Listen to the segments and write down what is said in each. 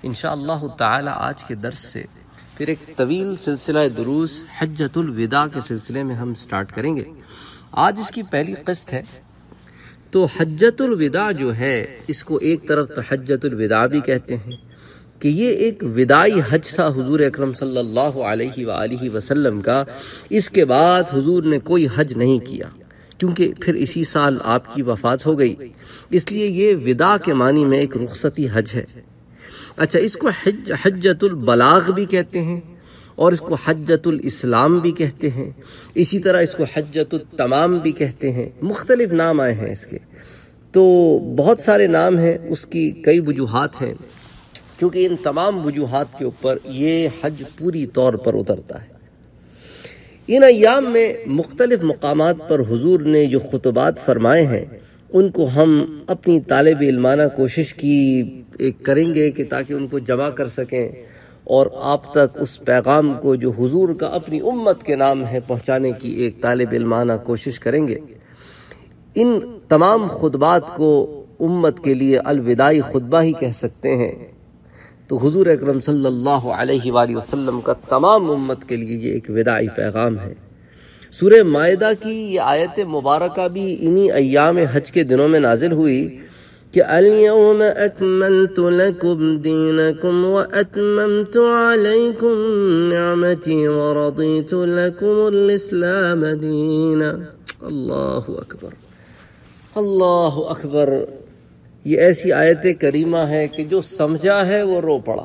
انشاءاللہ تعالی آج کے درس سے پھر ایک طویل سلسلہ دروس حجۃ الوداع کے سلسلے میں ہم سٹارٹ کریں گے۔ آج اس کی پہلی قسط ہے۔ تو حجۃ الوداع جو ہے اس کو ایک طرف تو حجۃ الوداع بھی کہتے ہیں کہ یہ ایک وداعی حج تھا حضور اکرم صلی اللہ علیہ وآلہ وسلم کا۔ اس کے بعد حضور نے کوئی حج نہیں کیا کیونکہ پھر اسی سال آپ کی وفات ہو گئی، اس لیے یہ وداع کے معنی میں ایک رخصتی حج ہے۔ اچھا، اس کو حجۃ البلاغ بھی کہتے ہیں اور اس کو حجۃ الاسلام بھی کہتے ہیں، اسی طرح اس کو حجۃ التمام بھی کہتے ہیں، مختلف نام آئے ہیں اس کے۔ تو بہت سارے نام ہیں، اس کی کئی وجوہات ہیں، کیونکہ ان تمام وجوہات کے اوپر یہ حج پوری طور پر اترتا ہے۔ ان ایام میں مختلف مقامات پر حضور نے جو خطبات فرمائے ہیں ان کو ہم اپنی طالب علمانہ کوشش کی کریں گے کہ تاکہ ان کو جمع کر سکیں اور آپ تک اس پیغام کو جو حضور کا اپنی امت کے نام ہے پہنچانے کی ایک طالب علمانہ کوشش کریں گے۔ ان تمام خطبات کو امت کے لیے الوداعی خطبہ ہی کہہ سکتے ہیں۔ تو حضور اکرم صلی اللہ علیہ وآلہ وسلم کا تمام امت کے لیے یہ ایک وداعی پیغام ہے۔ سورہ مائدہ کی یہ آیت مبارکہ بھی انہی ایام حج کے دنوں میں نازل ہوئی کہ الْيَوْمَ أَكْمَلْتُ لَكُمْ دِينَكُمْ وَأَتْمَمْتُ عَلَيْكُمْ نِعْمَتِي وَرَضِيتُ لَكُمُ الْإِسْلَامَ دِينًا۔ اللہ اکبر، اللہ اکبر۔ یہ ایسی آیت کریمہ ہے کہ جو سمجھا ہے وہ رو پڑا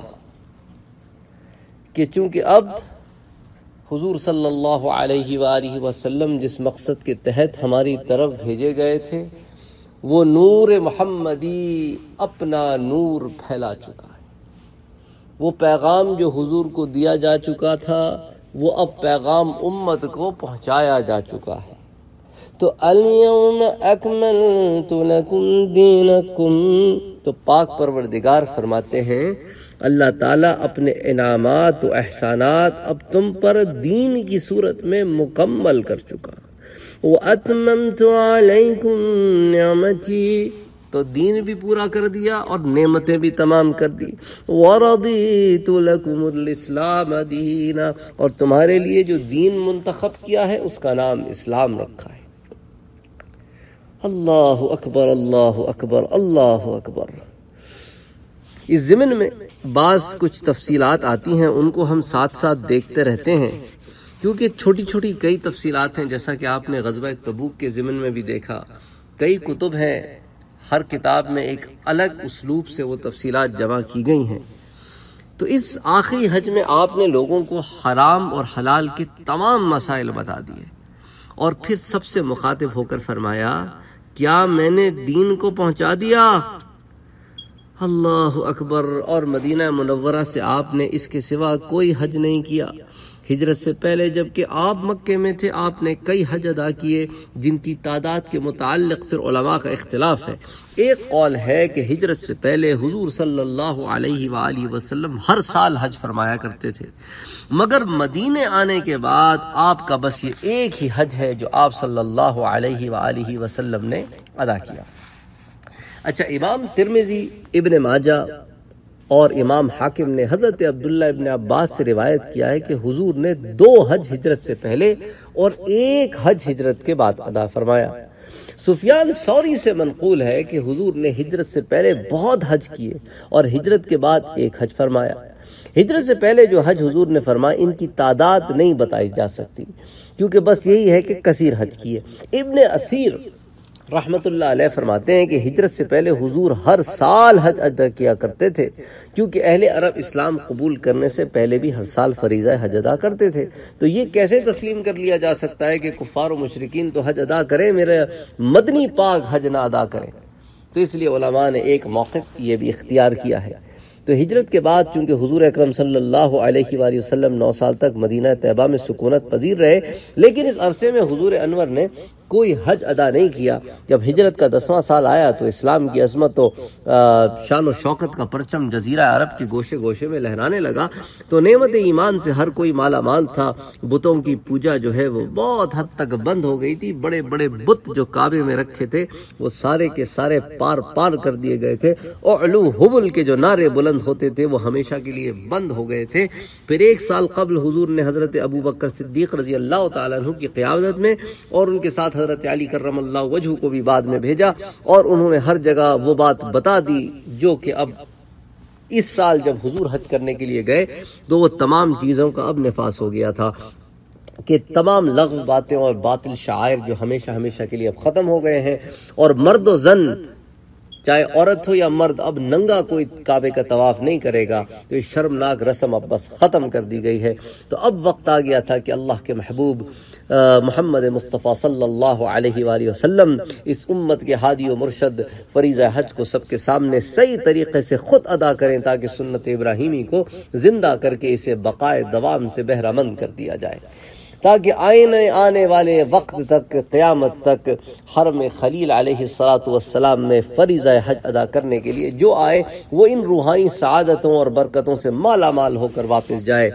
کہ چونکہ اب حضور صلی اللہ علیہ وآلہ وسلم جس مقصد کے تحت ہماری طرف بھیجے گئے تھے وہ نور محمدی اپنا نور پھیلا چکا ہے۔ وہ پیغام جو حضور کو دیا جا چکا تھا وہ اب پیغام امت کو پہنچایا جا چکا ہے۔ تو الْيَوْمَ أَكْمَلْتُ لَكُمْ دِينَكُمْ، تو پاک پروردگار فرماتے ہیں اللہ تعالیٰ اپنے انعامات و احسانات اب تم پر دین کی صورت میں مکمل کر چکا۔ وَأَتْمَمْتُ عَلَيْكُمْ نِعْمَتِي، تو دین بھی پورا کر دیا اور نعمتیں بھی تمام کر دی۔ وَرَضِيتُ لَكُمُ الْإِسْلَامَ دِينًا، اور تمہارے لیے جو دین منتخب کیا ہے اس کا نام اسلام رکھا ہے۔ اللہ اکبر، اللہ اکبر، اللہ اکبر۔ اس ضمن میں بعض کچھ تفصیلات آتی ہیں، ان کو ہم ساتھ ساتھ دیکھتے رہتے ہیں کیونکہ چھوٹی چھوٹی کئی تفصیلات ہیں، جیسا کہ آپ نے غزوہ تبوک کے ضمن میں بھی دیکھا۔ کئی کتب ہیں، ہر کتاب میں ایک الگ اسلوب سے وہ تفصیلات جمع کی گئی ہیں۔ تو اس آخری حج میں آپ نے لوگوں کو حرام اور حلال کے تمام مسائل بتا دیے اور پھر سب سے مخاطب ہو کر فرمایا کیا میں نے دین کو پہنچا دیا؟ اللہ اکبر۔ اور مدینہ منورہ سے آپ نے اس کے سوا کوئی حج نہیں کیا۔ ہجرت سے پہلے جبکہ آپ مکے میں تھے آپ نے کئی حج ادا کیے جن کی تعداد کے متعلق پھر علماء کا اختلاف ہے۔ ایک قول ہے کہ ہجرت سے پہلے حضور صلی اللہ علیہ وآلہ وسلم ہر سال حج فرمایا کرتے تھے، مگر مدینے آنے کے بعد آپ کا بس یہ ایک ہی حج ہے جو آپ صلی اللہ علیہ وآلہ وسلم نے ادا کیا۔ اچھا، امام ترمذی، ابن ماجہ اور امام حاکم نے حضرت عبداللہ ابن عباس سے روایت کیا ہے کہ حضور نے 2 حج ہجرت سے پہلے اور 1 حج ہجرت کے بعد ادا فرمایا۔ سفیان ثوری سے منقول ہے کہ حضور نے ہجرت سے پہلے بہت حج کیے اور ہجرت کے بعد 1 حج فرمایا۔ ہجرت سے پہلے جو حج حضور نے فرمایا ان کی تعداد نہیں بتائی جا سکتی کیونکہ بس یہی ہے کہ کثیر حج کیے۔ ابن اثیر رحمت اللہ علیہ فرماتے ہیں کہ ہجرت سے پہلے حضور ہر سال حج ادا کیا کرتے تھے کیونکہ اہل عرب اسلام قبول کرنے سے پہلے بھی ہر سال فریضہ حج ادا کرتے تھے۔ تو یہ کیسے تسلیم کر لیا جا سکتا ہے کہ کفار و مشرکین تو حج ادا کریں میرے مدنی پاک حج نہ ادا کریں؟ تو اس لیے علماء نے ایک موقف یہ بھی اختیار کیا ہے۔ تو ہجرت کے بعد چونکہ حضور اکرم صلی اللہ علیہ وآلہ وسلم 9 سال تک مدینہ طیبہ میں سکونت پذیر رہے، لیکن اس عرصے میں حضور انور نے کوئی حج ادا نہیں کیا۔ جب ہجرت کا 10واں سال آیا تو اسلام کی عظمت و شان و شوکت کا پرچم جزیرہ عرب کے گوشے گوشے میں لہرانے لگا، تو نعمت ایمان سے ہر کوئی مالا مال تھا۔ بتوں کی پوجا جو ہے وہ بہت حد تک بند ہو گئی تھی۔ بڑے بڑے بت جو کعبے میں رکھے تھے وہ سارے کے سارے پار کر دیے گئے تھے۔ اعلو حبل کے جو نعرے بلند ہوتے تھے وہ ہمیشہ کے لیے بند ہو گئے تھے۔ پھر 1 سال قبل حضور نے حضرت ابوبکر صدیق رضی اللہ تعالیٰ عنہ کی قیادت میں اور ان کے ساتھ حضرت علی کرم اللہ وجہہ کو بھی بعد میں بھیجا، اور انہوں نے ہر جگہ وہ بات بتا دی جو کہ اب اس سال جب حضور حج کرنے کے لیے گئے تو وہ تمام چیزوں کا اب نفاذ ہو گیا تھا کہ تمام لغو باتیں اور باطل شعائر جو ہمیشہ کے لیے اب ختم ہو گئے ہیں، اور مرد و زن چاہے عورت ہو یا مرد اب ننگا کوئی کعبے کا طواف نہیں کرے گا، تو یہ شرمناک رسم اب بس ختم کر دی گئی ہے۔ تو اب وقت آ گیا تھا کہ اللہ کے محبوب محمد مصطفیٰ صلی اللہ علیہ وآلہ وسلم اس امت کے ہادی و مرشد فریضہ حج کو سب کے سامنے صحیح طریقے سے خود ادا کریں، تاکہ سنت ابراہیمی کو زندہ کر کے اسے بقائے دوام سے بہرہ مند کر دیا جائے، تاکہ آنے والے وقت تک، قیامت تک، حرم خلیل علیہ السلام میں فریضہ حج ادا کرنے کے لیے جو آئے وہ ان روحانی سعادتوں اور برکتوں سے مالا مال ہو کر واپس جائے۔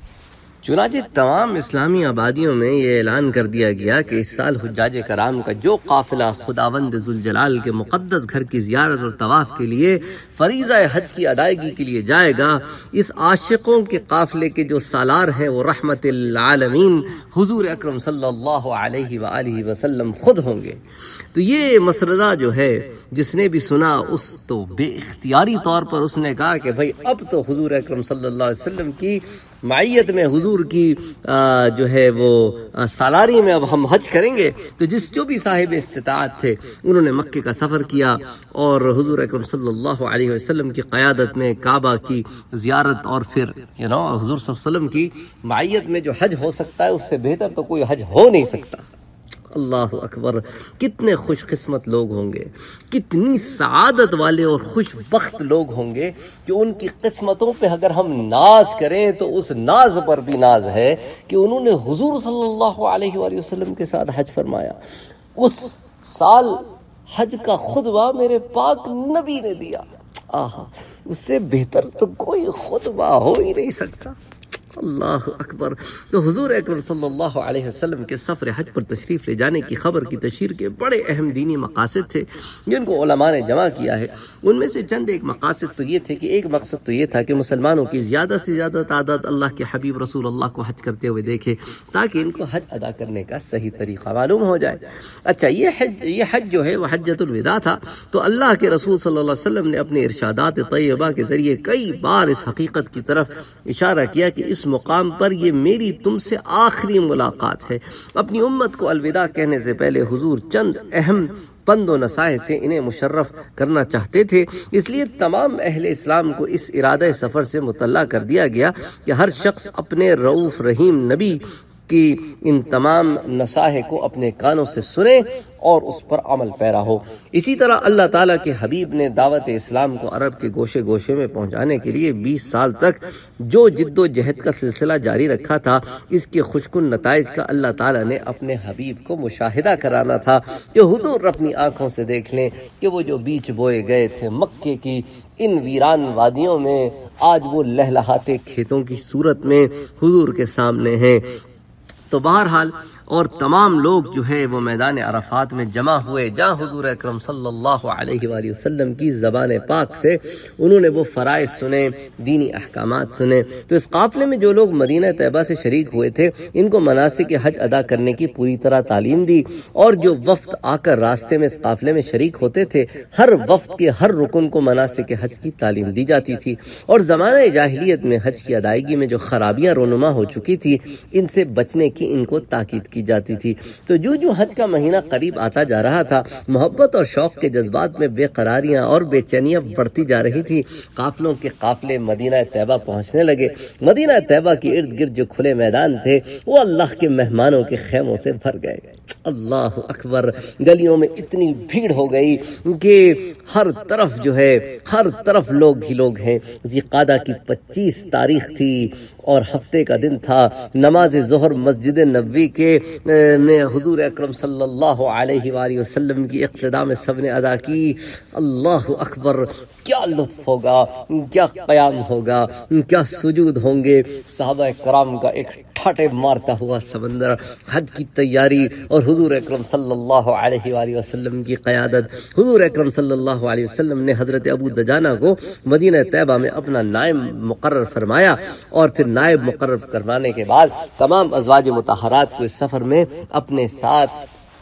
چنانچہ تمام اسلامی آبادیوں میں یہ اعلان کر دیا گیا کہ اس سال حجاج کرام کا جو قافلہ خداوند ذوالجلال کے مقدس گھر کی زیارت اور طواف کے لیے فریضہ حج کی ادائیگی کے لیے جائے گا، اس عاشقوں کے قافلے کے جو سالار ہیں وہ رحمت العالمین حضور اکرم صلی اللہ علیہ وآلہ وسلم خود ہوں گے۔ تو یہ مسردہ جو ہے جس نے بھی سنا اس تو بے اختیاری طور پر اس نے کہا کہ بھائی اب تو حضور اکرم صلی اللہ علیہ وسلم کی معیت میں، حضور کی جو ہے وہ سالاری میں اب ہم حج کریں گے۔ تو جو بھی صاحب استطاعت تھے انہوں نے مکے کا سفر کیا اور حضور اکرم صلی اللہ علیہ وسلم کی قیادت میں کعبہ کی زیارت، اور پھر حضور صلی اللہ علیہ وسلم کی معیت میں جو حج ہو سکتا ہے اس سے بہتر تو کوئی حج ہو نہیں سکتا۔ اللہ اکبر، کتنے خوش قسمت لوگ ہوں گے، کتنی سعادت والے اور خوش بخت لوگ ہوں گے کہ ان کی قسمتوں پہ اگر ہم ناز کریں تو اس ناز پر بھی ناز ہے کہ انہوں نے حضور صلی اللہ علیہ وآلہ وسلم کے ساتھ حج فرمایا۔ اس سال حج کا خطبہ میرے پاک نبی نے دیا، آہا، اس سے بہتر تو کوئی خطبہ ہو ہی نہیں سکتا۔ اللہ اکبر۔ تو حضور اکرم صلی اللہ علیہ وسلم کے سفر حج پر تشریف لے جانے کی خبر کی تشہیر کے بڑے اہم دینی مقاصد تھے جن کو علماء نے جمع کیا ہے۔ ان میں سے چند ایک مقاصد تو یہ تھے کہ ایک مقصد تو یہ تھا کہ مسلمانوں کی زیادہ سے زیادہ تعداد اللہ کے حبیب رسول اللہ کو حج کرتے ہوئے دیکھے، تاکہ ان کو حج ادا کرنے کا صحیح طریقہ معلوم ہو جائے۔ اچھا، یہ حج جو ہے وہ حجۃ الوداع تھا۔ تو اللہ کے رسول صلی اللہ علیہ وسلم نے اپنے ارشادات طیبہ کے ذریعے کئی بار اس حقیقت کی طرف اشارہ کیا کہ اس مقام پر یہ میری تم سے آخری ملاقات ہے۔ اپنی امت کو الوداع کہنے سے پہلے حضور چند اہم پند و نصائح سے انہیں مشرف کرنا چاہتے تھے، اس لیے تمام اہل اسلام کو اس ارادہ سفر سے مطلع کر دیا گیا کہ ہر شخص اپنے رؤوف رحیم نبی کی ان تمام نصائح کو اپنے کانوں سے سنے اور اس پر عمل پیرا ہو۔ اسی طرح اللہ تعالیٰ کے حبیب نے دعوت اسلام کو عرب کے گوشے گوشے میں پہنچانے کے لیے 20 سال تک جو جد و جہد کا سلسلہ جاری رکھا تھا، اس کے خوشکن نتائج کا اللہ تعالیٰ نے اپنے حبیب کو مشاہدہ کرانا تھا کہ حضور اپنی آنکھوں سے دیکھ لیں کہ وہ جو بیج بوئے گئے تھے مکے کی ان ویران وادیوں میں، آج وہ لہلہاتے کھیتوں کی صورت میں حضور کے سامنے ہیں۔ تو بہرحال اور تمام لوگ جو ہے وہ میدان عرفات میں جمع ہوئے، جہاں حضور اکرم صلی اللہ علیہ وآلہ وسلم کی زبان پاک سے انہوں نے وہ فرائض سنے، دینی احکامات سنے۔ تو اس قافلے میں جو لوگ مدینہ طیبہ سے شریک ہوئے تھے ان کو مناسک حج ادا کرنے کی پوری طرح تعلیم دی، اور جو وفد آ کر راستے میں اس قافلے میں شریک ہوتے تھے ہر وفد کے ہر رکن کو مناسک حج کی تعلیم دی جاتی تھی، اور زمانہ جاہلیت میں حج کی ادائیگی میں جو خرابیاں رونما ہو چکی تھی ان سے بچنے کی ان کو تاکید کی جاتی تھی۔ تو جو حج کا مہینہ قریب آتا جا رہا تھا، محبت اور شوق کے جذبات میں بے قراریاں اور بے چینیاں بڑھتی جا رہی تھی۔ قافلوں کے قافلے مدینہ طیبہ پہنچنے لگے۔ مدینہ طیبہ کے ارد گرد جو کھلے میدان تھے وہ اللہ کے مہمانوں کے خیموں سے بھر گئے۔ اللہ اکبر، گلیوں میں اتنی بھیڑ ہو گئی کہ ہر طرف جو ہے ہر طرف لوگ ہی لوگ ہیں۔ ذی قعدہ کی 25 تاریخ تھی اور ہفتے کا دن تھا۔ نماز ظہر مسجد نبوی کے میں حضور اکرم صلی اللہ علیہ وآلہ وسلم کی اقتداء میں سب نے ادا کی۔ اللہ اکبر، کیا لطف ہوگا، کیا قیام ہوگا، کیا سجود ہوں گے۔ صحابہ کرام کا ایک ٹھاٹے مارتا ہوا سمندر، حج کی تیاری اور حضور اکرم صلی اللہ علیہ وآلہ وسلم کی قیادت۔ حضور اکرم صلی اللہ علیہ وسلم نے حضرت ابو دجانہ کو مدینہ طیبہ میں اپنا نائب مقرر فرمایا، اور پھر نائب مقرر کروانے کے بعد تمام ازواج مطہرات کو اس سفر میں اپنے ساتھ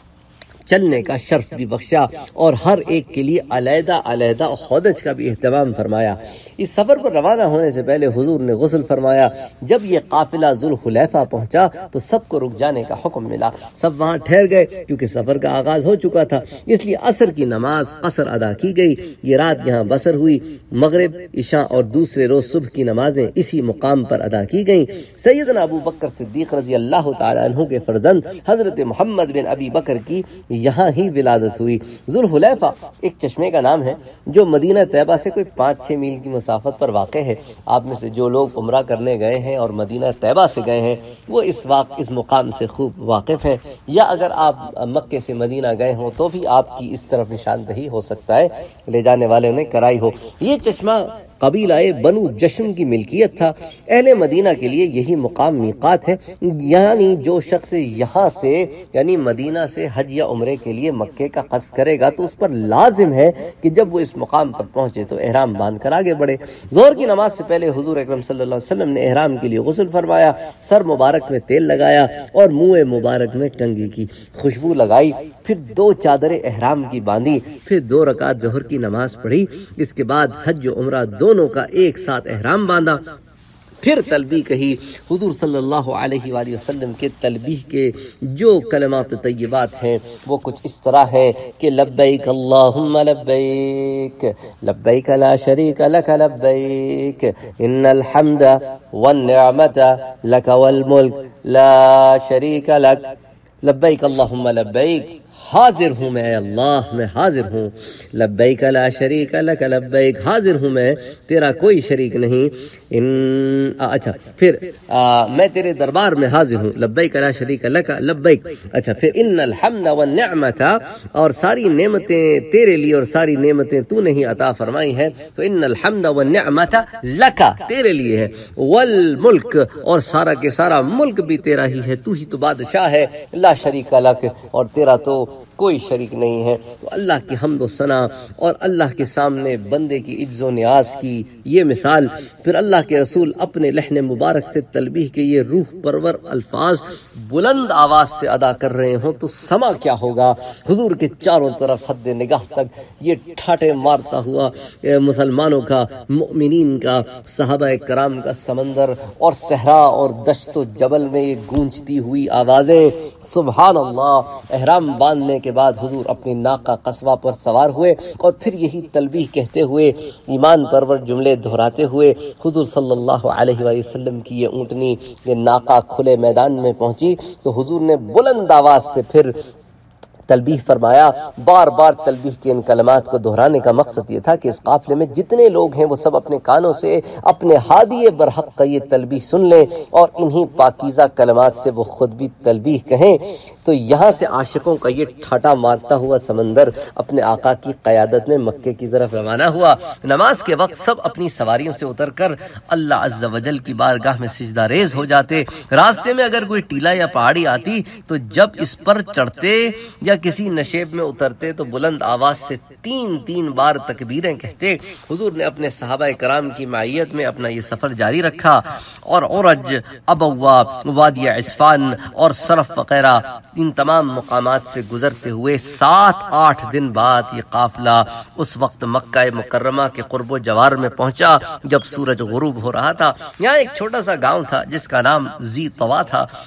چلنے کا شرف بھی بخشا، اور ہر ایک کے لیے علیحدہ علیحدہ خودج کا بھی اہتمام فرمایا۔ اس سفر پر روانہ ہونے سے پہلے حضور نے غسل فرمایا۔ جب یہ قافلہ ذوالحلیفہ پہنچا تو سب کو رک جانے کا حکم ملا۔ سب وہاں ٹھہر گئے کیونکہ سفر کا آغاز ہو چکا تھا، اس لیے عصر کی نماز قصر ادا کی گئی۔ یہ رات یہاں بسر ہوئی۔ مغرب، عشاء اور دوسرے روز صبح کی نمازیں اسی مقام پر ادا کی گئیں۔ سیدنا ابو بکر صدیق رضی اللہ تعالی عنہ کے فرزند حضرت محمد بن ابی بکر کی یہاں ہی ولادت ہوئی۔ ذوالحلیفہ ایک چشمے کا نام ہے جو مدینہ طیبہ سے کوئی 5-6 میل کی مسافت پر واقع ہے۔ آپ میں سے جو لوگ عمرہ کرنے گئے ہیں اور مدینہ طیبہ سے گئے ہیں وہ اس مقام سے خوب واقف ہیں، یا اگر آپ مکے سے مدینہ گئے ہوں تو بھی آپ کی اس طرف نشاندہی ہو سکتا ہے، لے جانے والوں نے کرائی ہو۔ یہ چشمہ قبیلہ بنو جشم کی ملکیت تھا۔ اہل مدینہ کے لیے یہی مقام میقات ہے، یعنی جو شخص یہاں سے یعنی مدینہ سے حج یا عمرے کے لیے مکے کا قصد کرے گا تو اس پر لازم ہے کہ جب وہ اس مقام پر پہنچے تو احرام باندھ کر آگے بڑھے۔ ظہر کی نماز سے پہلے حضور اکرم صلی اللہ علیہ وسلم نے احرام کے لیے غسل فرمایا، سر مبارک میں تیل لگایا اور منہ مبارک میں کنگھی کی خوشبو لگائی، پھر 2 چادریں احرام کی باندھی، پھر 2 رکعت ظہر کی نماز پڑھی۔ اس کے بعد حج و عمرہ دونوں کا ایک ساتھ احرام باندھا، پھر تلبیہ کہی۔ حضور صلی اللہ علیہ وآلہ وسلم کے تلبیہ کے جو کلمات طیبات ہیں وہ کچھ اس طرح ہے کہ لبیک اللہم لبیک، لبیک لا شریک لک لبیک، ان الحمد والنعمت لک والملک لا شریک لک، لبیک اللہم لبیک، حاضر ہوں میں اللہ، میں حاضر ہوں، لبیک لا شریک لک لبیک، حاضر ہوں میں، تیرا کوئی شریک نہیں، اچھا پھر میں تیرے دربار میں حاضر ہوں، لبیک لا شریک لک لبیک، اچھا پھر ان الحمد والنعمت، اور ساری نعمتیں تیرے لیے اور ساری نعمتیں تو نے ہی عطا فرمائی ہیں، تو ان الحمد والنعمت لک، تیرے لیے ہے، والملک، اور سارا کے سارا ملک بھی تیرا ہی ہے، تو ہی تو بادشاہ ہے، لا شریک لک، اور تیرا تو کوئی شریک نہیں ہے۔ تو اللہ کی حمد و ثنا اور اللہ کے سامنے بندے کی عجز و نیاز کی یہ مثال، پھر اللہ کے رسول اپنے لحن مبارک سے تلبیہ کے یہ روح پرور الفاظ بلند آواز سے ادا کر رہے ہوں تو سما کیا ہوگا۔ حضور کے چاروں طرف حد نگاہ تک یہ ٹھاٹے مارتا ہوا مسلمانوں کا، مؤمنین کا، صحابہ کرام کا سمندر، اور صحرا اور دشت و جبل میں یہ گونجتی ہوئی آوازیں، سبحان اللہ۔ احرام باندھنے کے بعد حضور اپنی ناقہ قصوہ پر سوار ہوئے، اور پھر یہی تلبیہ کہتے ہوئے، ایمان پرور جملے دہراتے ہوئے حضور صلی اللہ علیہ وآلہ وسلم کی یہ اونٹنی، یہ ناقہ کھلے میدان میں پہنچی تو حضور نے بلند آواز سے پھر تلبیہ فرمایا۔ بار بار تلبیہ کے ان کلمات کو دہرانے کا مقصد یہ تھا کہ اس قافلے میں جتنے لوگ ہیں وہ سب اپنے کانوں سے اپنے ہادی برحق کا یہ تلبیہ سن لیں، اور انہی پاکیزہ کلمات سے وہ خود بھی تلبیہ کہیں۔ تو یہاں سے عاشقوں کا یہ ٹھاٹا مارتا ہوا سمندر اپنے آقا کی قیادت میں مکے کی طرف روانہ ہوا۔ نماز کے وقت سب اپنی سواریوں سے اتر کر اللہ عز و جل کی بارگاہ میں سجدہ ریز ہو جاتے۔ راستے میں اگر کوئی ٹیلا یا پہاڑی آتی تو جب اس پر چڑھتے یا کسی نشیب میں اترتے تو بلند آواز سے 3 بار تکبیریں کہتے۔ حضور نے اپنے صحابہ کرام کی معیت میں اپنا یہ سفر جاری رکھا، اور عرج، ابوا، وادی عصفان اور صرف وغیرہ ان تمام مقامات سے گزرتے ہوئے 7-8 دن بعد یہ قافلہ اس وقت مکہ مکرمہ کے قرب و جوار میں پہنچا جب سورج غروب ہو رہا تھا۔ یہاں ایک چھوٹا سا گاؤں تھا جس کا نام ذی طوا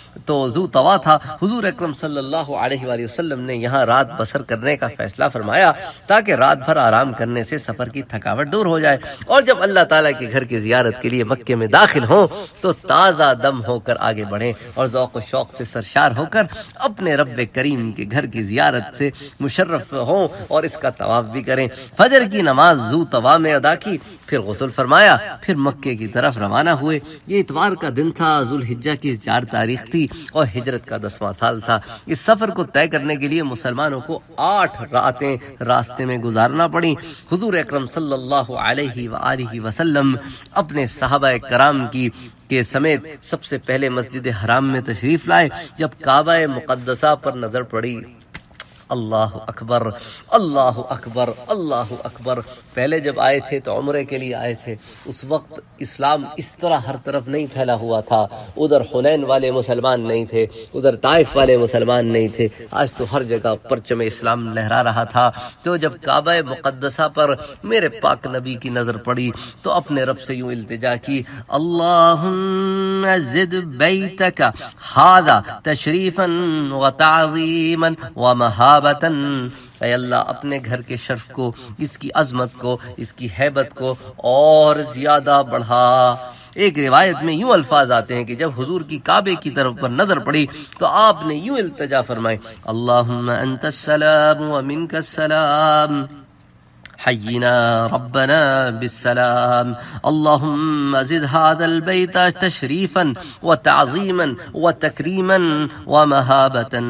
تھا۔ حضور اکرم صلی اللہ علیہ وآلہ وسلم نے یہاں رات بسر کرنے کا فیصلہ فرمایا تاکہ رات بھر آرام کرنے سے سفر کی تھکاوٹ دور ہو جائے، اور جب اللہ تعالیٰ کے گھر کی زیارت کے لیے مکے میں داخل ہوں تو تازہ دم ہو کر آگے بڑھیں، اور ذوق و شوق سے سرشار ہو کر اپنے رب کریم کے گھر کی زیارت سے مشرف ہوں اور اس کا طواف بھی کریں۔ فجر کی نماز ذو طوا میں ادا کی، پھر غسل فرمایا، پھر مکے کی طرف روانہ ہوئے۔ یہ اتوار کا دن تھا، ذوالحجہ کی 4 تاریخ تھی اور ہجرت کا 10واں سال تھا۔ اس سفر کو طے کرنے کے لیے مسلمانوں کو 8 راتیں راستے میں گزارنا پڑی۔ حضور اکرم صلی اللہ علیہ وآلہ وسلم اپنے صحابہ کرام کے سمیت سب سے پہلے مسجد حرام میں تشریف لائے۔ جب کعبہ مقدسہ پر نظر پڑی، اللہ اکبر اللہ اکبر اللہ اکبر۔ پہلے جب آئے تھے تو عمرے کے لیے آئے تھے، اس وقت اسلام اس طرح ہر طرف نہیں پھیلا ہوا تھا۔ ادھر حنین والے مسلمان نہیں تھے، ادھر طائف والے مسلمان نہیں تھے، آج تو ہر جگہ پرچم اسلام لہرا رہا تھا۔ تو جب کعبہ مقدسہ پر میرے پاک نبی کی نظر پڑی تو اپنے رب سے یوں التجا کی، اللہم زد بیتک ھذا تشریفا وتعظیما ومہابتا، اے اللہ اپنے گھر کے شرف کو، اس کی عظمت کو، اس کی ہیبت کو اور زیادہ بڑھا۔ ایک روایت میں یوں الفاظ آتے ہیں کہ جب حضور کی کعبے کی طرف پر نظر پڑی تو آپ نے یوں التجا فرمائی، اللہم انت السلام ومنک السلام حینا ربنا بالسلام، اللہم زد هذا البیت تشریفا وتعظیما وتکریما ومہابتا۔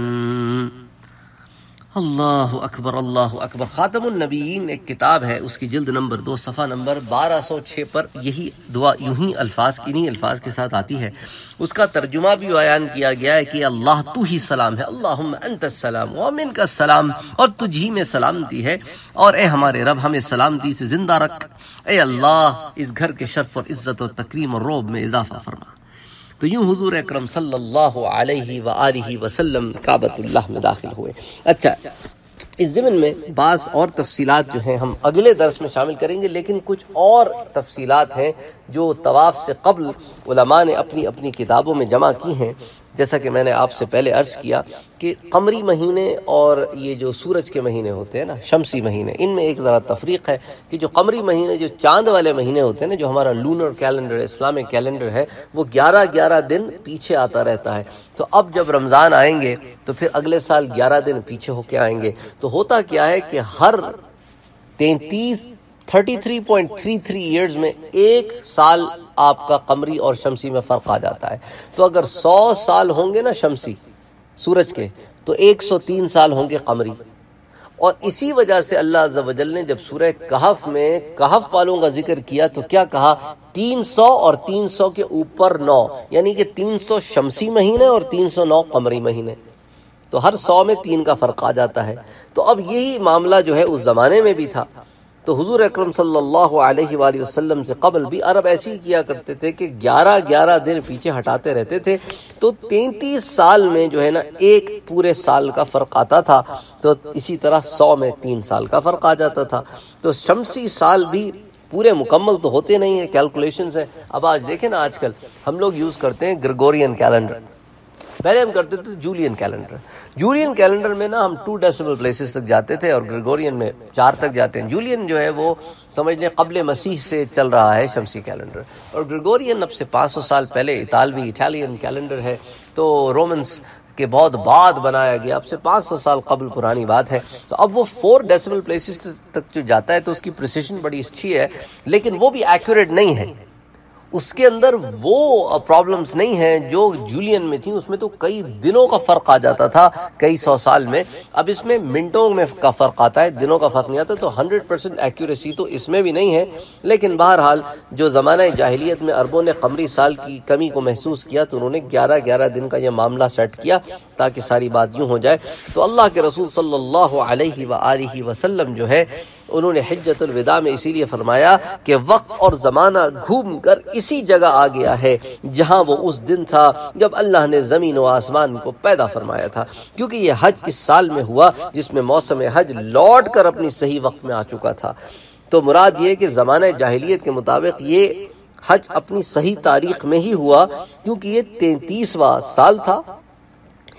اللہ اکبر اللہ اکبر۔ خاتم النبیین ایک کتاب ہے، اس کی جلد نمبر 2 صفحہ نمبر 1206 پر یہی دعا یوں ہی انہی الفاظ کے ساتھ آتی ہے۔ اس کا ترجمہ بھی بیان کیا گیا ہے کہ اللہ تو ہی سلام ہے، اللہم انت السلام ومنک السلام، اور تجھ ہی میں سلامتی ہے، اور اے ہمارے رب ہمیں سلامتی سے زندہ رکھ، اے اللہ اس گھر کے شرف اور عزت اور تکریم اور روب میں اضافہ فرما۔ تو یوں حضور اکرم صلی اللہ علیہ وآلہ وسلم کعبۃ اللہ میں داخل ہوئے۔ اچھا، اس ضمن میں بعض اور تفصیلات جو ہیں ہم اگلے درس میں شامل کریں گے، لیکن کچھ اور تفصیلات ہیں جو طواف سے قبل علماء نے اپنی اپنی کتابوں میں جمع کی ہیں۔ جیسا کہ میں نے آپ سے پہلے عرض کیا کہ قمری مہینے اور یہ جو سورج کے مہینے ہوتے ہیں نا، شمسی مہینے، ان میں ایک ذرا تفریق ہے کہ جو قمری مہینے، جو چاند والے مہینے ہوتے ہیں نا، جو ہمارا لونر کیلنڈر اسلامک کیلنڈر ہے، وہ 11 دن پیچھے آتا رہتا ہے۔ تو اب جب رمضان آئیں گے تو پھر اگلے سال 11 دن پیچھے ہو کے آئیں گے۔ تو ہوتا کیا ہے کہ ہر 33.33 ایئرز میں ایک سال آپ کا قمری اور شمسی میں فرق آ جاتا ہے۔ تو اگر 100 سال ہوں گے نا شمسی سورج کے، تو 103 سال ہوں گے قمری۔ اور اسی وجہ سے اللہ عز و جل نے جب سورہ کہف میں کہف والوں کا ذکر کیا تو کیا کہا، 300 اور 300 کے اوپر 9، یعنی کہ 300 شمسی مہینے اور 309 قمری مہینے۔ تو ہر 100 میں 3 کا فرق آ جاتا ہے۔ تو اب یہی معاملہ جو ہے اس زمانے میں بھی تھا۔ تو حضور اکرم صلی اللہ علیہ وآلہ وسلم سے قبل بھی عرب ایسے ہی کیا کرتے تھے کہ 11 دن پیچھے ہٹاتے رہتے تھے۔ تو 33 سال میں جو ہے نا ایک پورے سال کا فرق آتا تھا، تو اسی طرح 100 میں 3 سال کا فرق آ جاتا تھا۔ تو شمسی سال بھی پورے مکمل تو ہوتے نہیں ہیں، کیلکولیشنز ہیں۔ اب آج دیکھیں نا، آج کل ہم لوگ یوز کرتے ہیں گریگورین کیلنڈر، پہلے ہم کرتے تھے جولین کیلنڈر۔ جولین کیلنڈر میں نا ہم 2 ڈیسیمل پلیسز تک جاتے تھے اور گریگورین میں 4 تک جاتے ہیں۔ جولین جو ہے وہ سمجھ لیں قبل مسیح سے چل رہا ہے شمسی کیلنڈر، اور گریگورین اب سے 500 سال پہلے اٹالین کیلنڈر ہے، تو رومنز کے بہت بعد بنایا گیا، اب سے 500 سال قبل پرانی بات ہے۔ تو اب وہ 4 ڈیسیمل پلیسز تک جو جاتا ہے تو اس کی پریسیشن بڑی اچھی ہے، لیکن وہ بھی ایکوریٹ نہیں ہے۔ اس کے اندر وہ پرابلمز نہیں ہیں جو جولین میں تھیں، اس میں تو کئی دنوں کا فرق آ جاتا تھا کئی 100 سال میں۔ اب اس میں منٹوں میں کا فرق آتا ہے، دنوں کا فرق نہیں آتا، تو 100% ایکوریسی تو اس میں بھی نہیں ہے۔ لیکن بہرحال جو زمانہ جاہلیت میں عربوں نے قمری سال کی کمی کو محسوس کیا تو انہوں نے 11 دن کا یہ معاملہ سیٹ کیا تاکہ ساری بات یوں ہو جائے۔ تو اللہ کے رسول صلی اللہ علیہ وآلہ وسلم جو ہے انہوں نے حجۃ الوداع میں اسی لیے فرمایا کہ وقت اور زمانہ گھوم کر اسی جگہ آ گیا ہے جہاں وہ اس دن تھا جب اللہ نے زمین و آسمان کو پیدا فرمایا تھا، کیونکہ یہ حج اس سال میں ہوا جس میں موسم حج لوٹ کر اپنی صحیح وقت میں آ چکا تھا۔ تو مراد یہ کہ زمانہ جاہلیت کے مطابق یہ حج اپنی صحیح تاریخ میں ہی ہوا، کیونکہ یہ 33واں سال تھا۔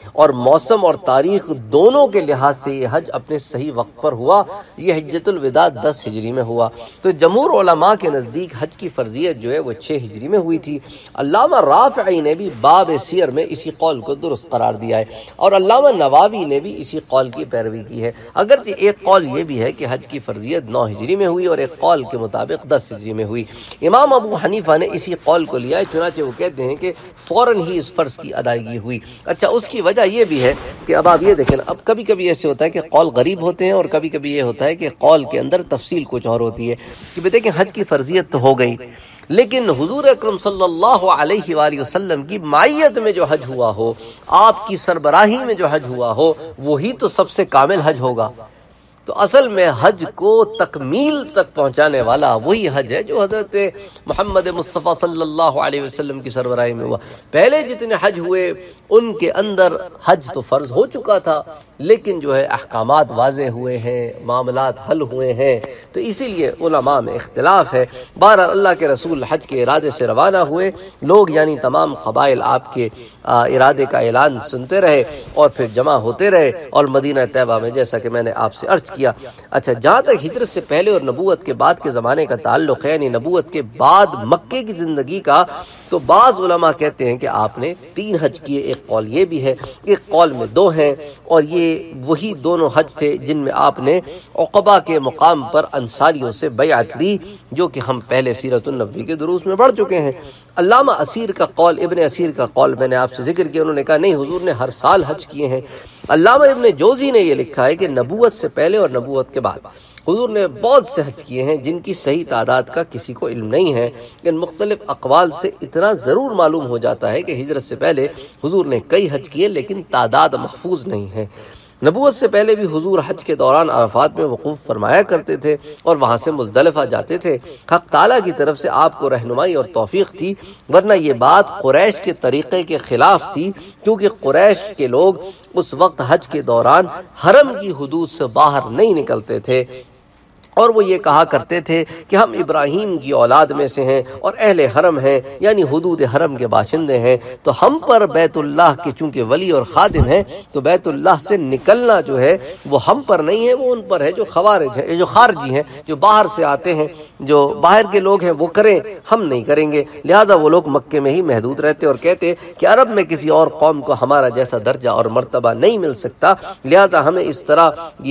اور موسم اور تاریخ دونوں کے لحاظ سے یہ حج اپنے صحیح وقت پر ہوا۔ یہ حجۃ الوداع 10 ہجری میں ہوا۔ تو جمہور علماء کے نزدیک حج کی فرضیت جو ہے وہ 6 ہجری میں ہوئی تھی۔ علامہ رافعی نے بھی باب سیر میں اسی قول کو درست قرار دیا ہے، اور علامہ نووی نے بھی اسی قول کی پیروی کی ہے۔ اگرچہ ایک قول یہ بھی ہے کہ حج کی فرضیت 9 ہجری میں ہوئی، اور ایک قول کے مطابق 10 ہجری میں ہوئی۔ امام ابو حنیفہ نے اسی قول کو لیا ہے، چنانچہ وہ کہتے ہیں کہ فوراً ہی اس فرض کی ادائیگی ہوئی۔ اچھا، اس کی وجہ یہ بھی ہے کہ اب آپ یہ دیکھیں، اب کبھی کبھی ایسے ہوتا ہے کہ قول غریب ہوتے ہیں، اور کبھی کبھی یہ ہوتا ہے کہ قول کے اندر تفصیل کچھ اور ہوتی ہے کہ دیکھیں حج کی فرضیت تو ہو گئی، لیکن حضور اکرم صلی اللہ علیہ وآلہ وسلم کی معیت میں جو حج ہوا ہو، آپ کی سربراہی میں جو حج ہوا ہو، وہی تو سب سے کامل حج ہوگا۔ تو اصل میں حج کو تکمیل تک پہنچانے والا وہی حج ہے جو حضرت محمد مصطفیٰ صلی اللہ علیہ وسلم کی سربراہی میں ہوا۔ پہلے جتنے حج ہوئے ان کے اندر حج تو فرض ہو چکا تھا، لیکن جو ہے احکامات واضح ہوئے ہیں، معاملات حل ہوئے ہیں، تو اسی لیے علماء میں اختلاف ہے۔ بہرحال اللہ کے رسول حج کے ارادے سے روانہ ہوئے، لوگ یعنی تمام قبائل آپ کے ارادے کا اعلان سنتے رہے اور پھر جمع ہوتے رہے، اور مدینہ طیبہ میں جیسا کہ میں نے آپ سے عرض کیا۔ اچھا، جہاں تک ہجرت سے پہلے اور نبوت کے بعد کے زمانے کا تعلق ہے، یعنی نبوت کے بعد مکے کی زندگی کا، تو بعض علماء کہتے ہیں کہ آپ نے 3 حج کیے۔ ایک قول یہ بھی ہے، ایک قول میں 2 ہیں، اور یہ وہی دونوں حج تھے جن میں آپ نے عقبہ کے مقام پر انصاریوں سے بیعت لی، جو کہ ہم پہلے سیرت النبوی کے دروس میں پڑھ چکے ہیں۔ علامہ اسیر کا قول، ابن اسیر کا قول میں نے آپ سے ذکر کیا، انہوں نے کہا نہیں، حضور نے ہر سال حج کیے ہیں۔ علامہ ابن جوزی نے یہ لکھا ہے کہ نبوت سے پہلے اور نبوت کے بعد حضور نے بہت سے حج کیے ہیں، جن کی صحیح تعداد کا کسی کو علم نہیں ہے، لیکن مختلف اقوال سے اتنا ضرور معلوم ہو جاتا ہے کہ ہجرت سے پہلے حضور نے کئی حج کیے، لیکن تعداد محفوظ نہیں ہے۔ نبوت سے پہلے بھی حضور حج کے دوران عرفات میں وقوف فرمایا کرتے تھے اور وہاں سے مزدلفہ جاتے تھے۔ حق تعالیٰ کی طرف سے آپ کو رہنمائی اور توفیق تھی، ورنہ یہ بات قریش کے طریقے کے خلاف تھی، کیونکہ قریش کے لوگ اس وقت حج کے دوران حرم کی حدود سے باہر نہیں نکلتے تھے، اور وہ یہ کہا کرتے تھے کہ ہم ابراہیم کی اولاد میں سے ہیں اور اہل حرم ہیں، یعنی حدود حرم کے باشندے ہیں، تو ہم پر بیت اللہ کے چونکہ ولی اور خادم ہیں، تو بیت اللہ سے نکلنا جو ہے وہ ہم پر نہیں ہے، وہ ان پر ہے جو خوارج ہیں، جو خارجی ہیں، جو باہر سے آتے ہیں، جو باہر کے لوگ ہیں وہ کریں، ہم نہیں کریں گے۔ لہٰذا وہ لوگ مکے میں ہی محدود رہتے اور کہتے کہ عرب میں کسی اور قوم کو ہمارا جیسا درجہ اور مرتبہ نہیں مل سکتا، لہٰذا ہمیں اس طرح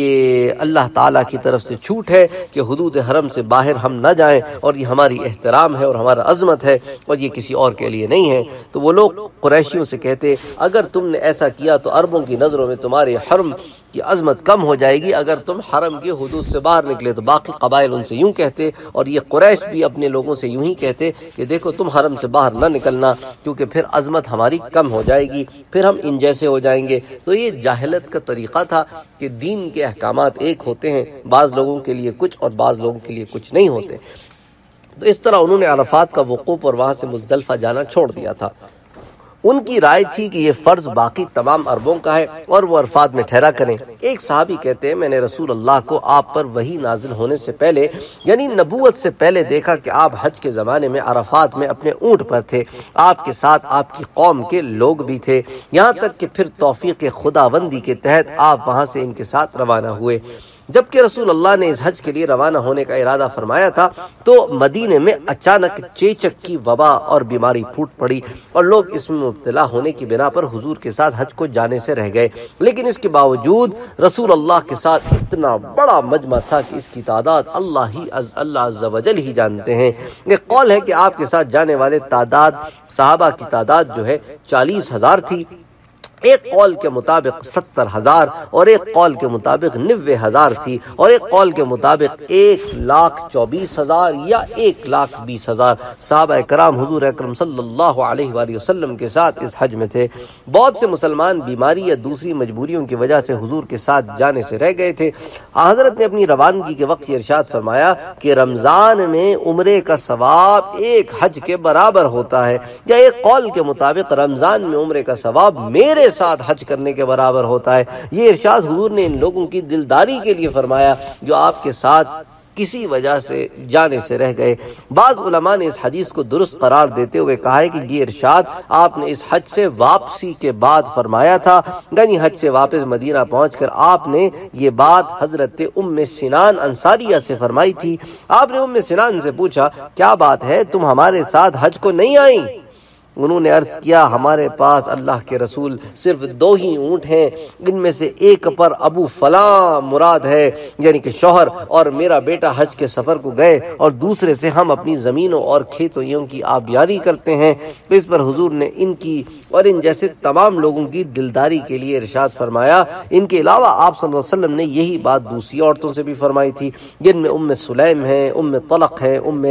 یہ اللہ تعالیٰ کی طرف سے چھوٹ ہے کہ حدود حرم سے باہر ہم نہ جائیں، اور یہ ہماری احترام ہے اور ہمارا عظمت ہے، اور یہ کسی اور کے لیے نہیں ہے۔ تو وہ لوگ قریشیوں سے کہتے اگر تم نے ایسا کیا تو عربوں کی نظروں میں تمہارے حرم کی عظمت کم ہو جائے گی، اگر تم حرم کی حدود سے باہر نکلے۔ تو باقی قبائل ان سے یوں کہتے، اور یہ قریش بھی اپنے لوگوں سے یوں ہی کہتے کہ دیکھو تم حرم سے باہر نہ نکلنا، کیونکہ پھر عظمت ہماری کم ہو جائے گی، پھر ہم ان جیسے ہو جائیں گے۔ تو یہ جاہلت کا طریقہ تھا کہ دین کے احکامات ایک ہوتے ہیں، بعض لوگوں کے لیے کچھ اور بعض لوگوں کے لیے کچھ نہیں ہوتے۔ تو اس طرح انہوں نے عرفات کا وقوف اور وہاں سے مزدلفہ جانا چھوڑ دیا تھا۔ ان کی رائے تھی کہ یہ فرض باقی تمام عربوں کا ہے اور وہ عرفات میں ٹھہرا کریں۔ ایک صحابی کہتے ہیں میں نے رسول اللہ کو آپ پر وحی نازل ہونے سے پہلے، یعنی نبوت سے پہلے دیکھا کہ آپ حج کے زمانے میں عرفات میں اپنے اونٹ پر تھے، آپ کے ساتھ آپ کی قوم کے لوگ بھی تھے، یہاں تک کہ پھر توفیق خداوندی کے تحت آپ وہاں سے ان کے ساتھ روانہ ہوئے۔ جبکہ رسول اللہ نے اس حج کے لیے روانہ ہونے کا ارادہ فرمایا تھا تو مدینے میں اچانک چیچک کی وبا اور بیماری پھوٹ پڑی، اور لوگ اس میں مبتلا ہونے کی بنا پر حضور کے ساتھ حج کو جانے سے رہ گئے۔ لیکن اس کے باوجود رسول اللہ کے ساتھ اتنا بڑا مجمع تھا کہ اس کی تعداد اللہ عز و جل ہی جانتے ہیں۔ ایک قول ہے کہ آپ کے ساتھ جانے والے تعداد، صحابہ کی تعداد جو ہے 40,000 تھی، ایک قول کے مطابق 70,000 اور ایک قول کے مطابق 90,000 تھی، اور ایک قول کے مطابق 1,24,000 یا 1,20,000 صحابہ کرام حضور اکرم صلی اللہ علیہ وآلہ وسلم کے ساتھ اس حج میں تھے۔ بہت سے مسلمان بیماری یا دوسری مجبوریوں کی وجہ سے حضور کے ساتھ جانے سے رہ گئے تھے۔ حضرت نے اپنی روانگی کے وقت یہ ارشاد فرمایا کہ رمضان میں عمرے کا ثواب ایک حج کے برابر ہوتا ہے، یا ایک قول کے مطابق رمضان میں عمرے کا ثواب میرے ساتھ حج کرنے کے برابر ہوتا ہے۔ یہ ارشاد حضور نے ان لوگوں کی دلداری کے لیے فرمایا جو آپ کے ساتھ کسی وجہ سے جانے سے رہ گئے۔ بعض علماء نے اس حدیث کو درست قرار دیتے ہوئے کہا ہے کہ یہ ارشاد آپ نے اس حج سے واپسی کے بعد فرمایا تھا، یعنی حج سے واپس مدینہ پہنچ کر آپ نے یہ بات حضرت ام سنان انصاریہ سے فرمائی تھی۔ آپ نے ام سنان سے پوچھا کیا بات ہے تم ہمارے ساتھ حج کو نہیں آئیں؟ انہوں نے عرض کیا ہمارے پاس اللہ کے رسول صرف 2 ہی اونٹ ہیں، ان میں سے ایک پر ابو فلاں مراد ہے یعنی کہ شوہر اور میرا بیٹا حج کے سفر کو گئے، اور دوسرے سے ہم اپنی زمینوں اور کھیتوں کی آبیاری کرتے ہیں۔ اس پر حضور نے ان کی اور ان جیسے تمام لوگوں کی دلداری کے لیے ارشاد فرمایا۔ ان کے علاوہ آپ صلی اللہ علیہ وسلم نے یہی بات دوسری عورتوں سے بھی فرمائی تھی، جن میں ام سلیم ہیں، ام طلق ہیں، ام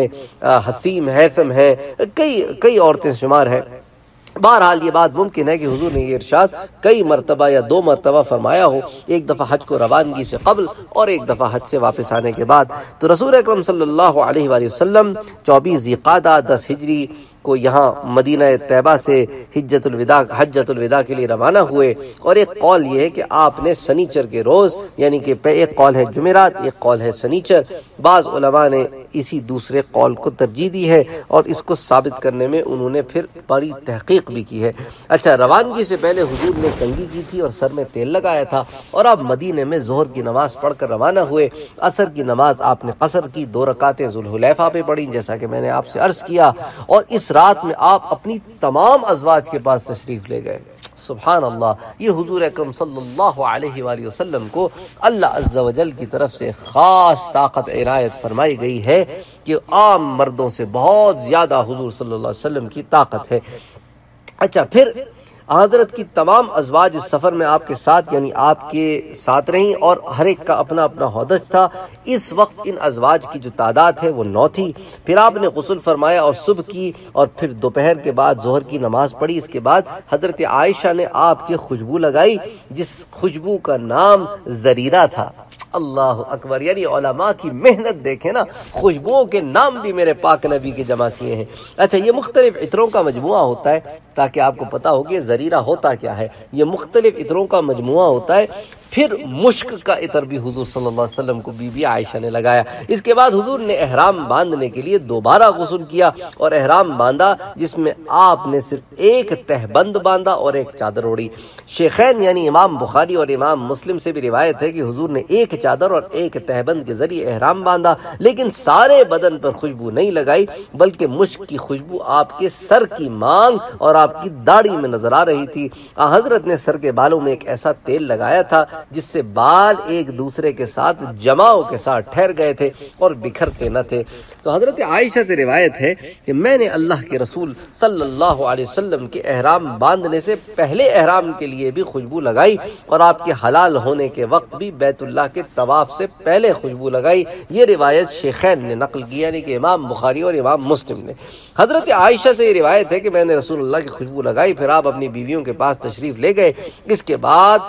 حتیم حیثم ہیں، کئی عورتیں شمار ہیں۔ بہرحال یہ بات ممکن ہے کہ حضور نے یہ ارشاد کئی مرتبہ یا 2 مرتبہ فرمایا ہو، ایک دفعہ حج کو روانگی سے قبل اور ایک دفعہ حج سے واپس آنے کے بعد۔ تو رسول اکرم صلی اللہ علیہ وآلہ وسلم 24 ذی القعدہ 10 ہجری کو یہاں مدینہ طیبہ سے حجۃ الوداع کے لیے روانہ ہوئے، اور ایک قول یہ ہے کہ آپ نے سنیچر کے روز یعنی کہ ایک قول ہے جمعرات، ایک قول ہے سنیچر، بعض علماء نے اسی دوسرے قول کو ترجیح دی ہے اور اس کو ثابت کرنے میں انہوں نے پھر بڑی تحقیق بھی کی ہے۔ اچھا، روانگی سے پہلے حضور نے کنگھی کی تھی اور سر میں تیل لگایا تھا، اور آپ مدینے میں ظہر کی نماز پڑھ کر روانہ ہوئے۔ عصر کی نماز آپ نے قصر کی، 2 رکعتیں ذوالحلیفہ پہ پڑھی جیسا کہ میں نے آپ سے عرض کیا، اور اس رات میں آپ اپنی تمام ازواج کے پاس تشریف لے گئے۔ سبحان اللہ، یہ حضور اکرم صلی اللہ علیہ وآلہ وسلم کو اللہ عز و جل کی طرف سے خاص طاقت عنایت فرمائی گئی ہے کہ عام مردوں سے بہت زیادہ حضور صلی اللہ علیہ وسلم کی طاقت ہے۔ اچھا، پھر حضرت کی تمام ازواج اس سفر میں آپ کے ساتھ یعنی آپ کے ساتھ رہیں، اور ہر ایک کا اپنا اپنا ہودج تھا۔ اس وقت ان ازواج کی جو تعداد ہے وہ 9 تھی۔ پھر آپ نے غسل فرمایا اور صبح کی، اور پھر دوپہر کے بعد ظہر کی نماز پڑھی۔ اس کے بعد حضرت عائشہ نے آپ کی خوشبو لگائی، جس خوشبو کا نام زریرہ تھا۔ اللہ اکبر، یعنی علماء کی محنت دیکھیں نا، خوشبوؤں کے نام بھی میرے پاک نبی کے جمع کیے ہیں۔ اچھا، یہ مختلف عطروں کا مجموعہ ہوتا ہے، تاکہ آپ کو پتا ہو کہ زریرہ ہوتا کیا ہے۔ یہ مختلف عطروں کا مجموعہ ہوتا ہے۔ پھر مشک کا عطر بھی حضور صلی اللہ علیہ وسلم کو بی بی عائشہ نے لگایا۔ اس کے بعد حضور نے احرام باندھنے کے لیے دوبارہ غسل کیا اور احرام باندھا، جس میں آپ نے صرف ایک تہبند باندھا اور ایک چادر اوڑھی۔ شیخین یعنی امام بخاری اور امام مسلم سے بھی روایت ہے کہ حضور نے ایک چادر اور ایک تہبند کے ذریعے احرام باندھا، لیکن سارے بدن پر خوشبو نہیں لگائی، بلکہ مشک کی خوشبو آپ کے سر کی مانگ اور آپ کی داڑھی میں نظر آ رہی تھی۔ حضرت نے سر کے بالوں میں ایک ایسا تیل لگایا تھا جس سے بال ایک دوسرے کے ساتھ جماؤں کے ساتھ ٹھہر گئے تھے اور بکھرتے نہ تھے۔ تو حضرت عائشہ سے روایت ہے کہ میں نے اللہ کے رسول صلی اللہ علیہ وسلم کے احرام باندھنے سے پہلے احرام کے لیے بھی خوشبو لگائی، اور آپ کے حلال ہونے کے وقت بھی بیت اللہ کے طواف سے پہلے خوشبو لگائی۔ یہ روایت شیخین نے نقل کی، یعنی کہ امام بخاری اور امام مسلم نے۔ حضرت عائشہ سے یہ روایت ہے کہ میں نے رسول اللہ کی خوشبو لگائی، پھر آپ اپنی بیویوں کے پاس تشریف لے گئے۔ اس کے بعد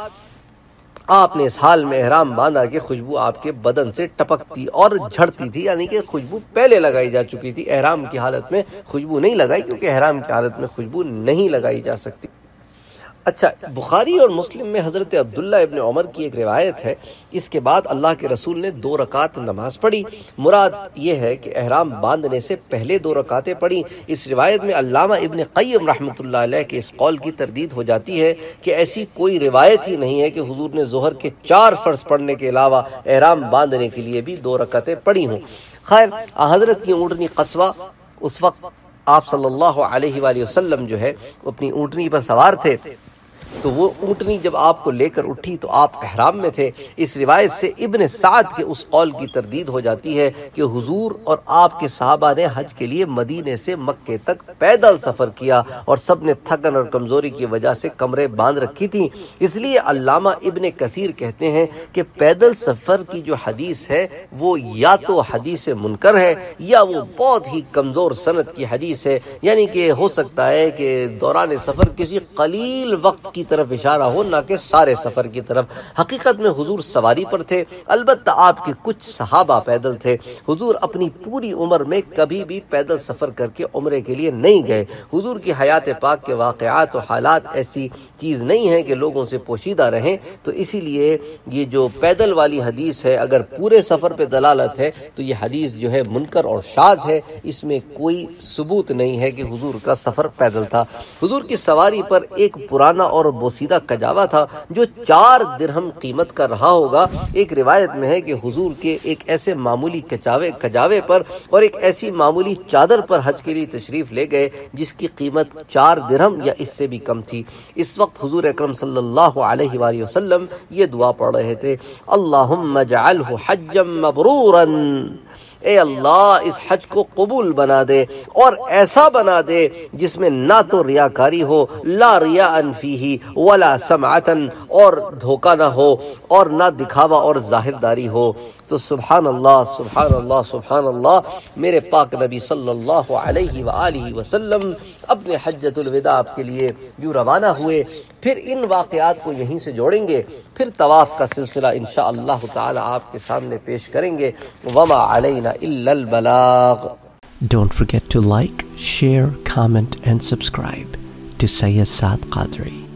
آپ نے اس حال میں احرام باندھا کہ خوشبو آپ کے بدن سے ٹپکتی اور جھڑتی تھی، یعنی کہ خوشبو پہلے لگائی جا چکی تھی۔ احرام کی حالت میں خوشبو نہیں لگائی، کیونکہ احرام کی حالت میں خوشبو نہیں لگائی جا سکتی۔ اچھا، بخاری اور مسلم میں حضرت عبداللہ ابن عمر کی ایک روایت ہے، اس کے بعد اللہ کے رسول نے 2 رکعت نماز پڑھی۔ مراد یہ ہے کہ احرام باندھنے سے پہلے 2 رکعتیں پڑھی۔ اس روایت میں علامہ ابن قیم رحمۃ اللہ علیہ کے اس قول کی تردید ہو جاتی ہے کہ ایسی کوئی روایت ہی نہیں ہے کہ حضور نے ظہر کے 4 فرض پڑھنے کے علاوہ احرام باندھنے کے لیے بھی 2 رکعتیں پڑھی ہوں۔ خیر، حضرت کی اونٹنی قصوہ، اس وقت آپ صلی اللہ علیہ وآلہ وسلم جو ہے اپنی اونٹنی پر سوار تھے، تو وہ اونٹنی جب آپ کو لے کر اٹھی تو آپ احرام میں تھے۔ اس روایت سے ابن سعد کے اس قول کی تردید ہو جاتی ہے کہ حضور اور آپ کے صحابہ نے حج کے لیے مدینے سے مکے تک پیدل سفر کیا، اور سب نے تھکن اور کمزوری کی وجہ سے کمریں باندھ رکھی تھیں۔ اس لیے علامہ ابن کثیر کہتے ہیں کہ پیدل سفر کی جو حدیث ہے وہ یا تو حدیث منکر ہے یا وہ بہت ہی کمزور سند کی حدیث ہے، یعنی کہ ہو سکتا ہے کہ دوران سفر کسی قلیل وقت کی طرف اشارہ ہو، نہ کہ سارے سفر کی طرف۔ حقیقت میں حضور سواری پر تھے، البتہ آپ کے کچھ صحابہ پیدل تھے۔ حضور اپنی پوری عمر میں کبھی بھی پیدل سفر کر کے عمرے کے لیے نہیں گئے۔ حضور کی حیات پاک کے واقعات و حالات ایسی چیز نہیں ہے کہ لوگوں سے پوشیدہ رہیں، تو اسی لیے یہ جو پیدل والی حدیث ہے، اگر پورے سفر پہ دلالت ہے تو یہ حدیث جو ہے منکر اور شاذ ہے، اس میں کوئی ثبوت نہیں ہے کہ حضور کا سفر پیدل تھا۔ حضور کی سواری پر ایک پرانا اور بوسیدہ کجاوا تھا جو 4 درہم قیمت کا رہا ہوگا۔ ایک روایت میں ہے کہ حضور کے ایک ایسے معمولی کجاوے پر اور ایک ایسی معمولی چادر پر حج کے لیے تشریف لے گئے جس کی قیمت 4 درہم یا اس سے بھی کم تھی۔ اس وقت حضور اکرم صلی اللہ علیہ وآلہ وسلم یہ دعا پڑھ رہے تھے، اللہم اجعلہ حجا مبرورا، اے اللہ اس حج کو قبول بنا دے اور ایسا بنا دے جس میں نہ تو ریاکاری ہو، لا ریاء فیہ ولا سمعتا، اور دھوکہ نہ ہو اور نہ دکھاوا اور ظاہرداری ہو۔ تو سبحان اللہ سبحان اللہ سبحان اللہ، میرے پاک نبی صلی اللہ علیہ وآلہ وسلم اپنے حجۃ الوداع کے لیے جو روانہ ہوئے، پھر ان واقعات کو یہیں سے جوڑیں گے، پھر طواف کا سلسلہ انشاءاللہ تعالی آپ کے سامنے پیش کریں گے۔ وما علینا الا البلاغ۔ Don't forget to like, share, comment and subscribe to Sayyid Saad Qadri.